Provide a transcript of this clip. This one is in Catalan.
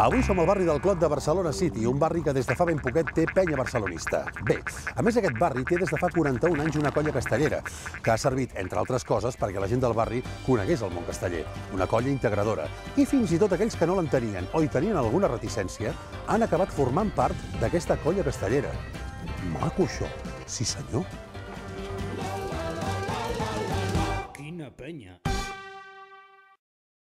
Avui som al barri del Clot de Barcelona City, un barri que des de fa ben poquet té penya barcelonista. Bé, a més aquest barri té des de fa 41 anys una colla castellera, que ha servit, entre altres coses, perquè la gent del barri conegués el món casteller. Una colla integradora. I fins i tot aquells que no l'entenien o hi tenien alguna reticència, han acabat formant part d'aquesta colla castellera. Maco això, sí senyor. Quina penya.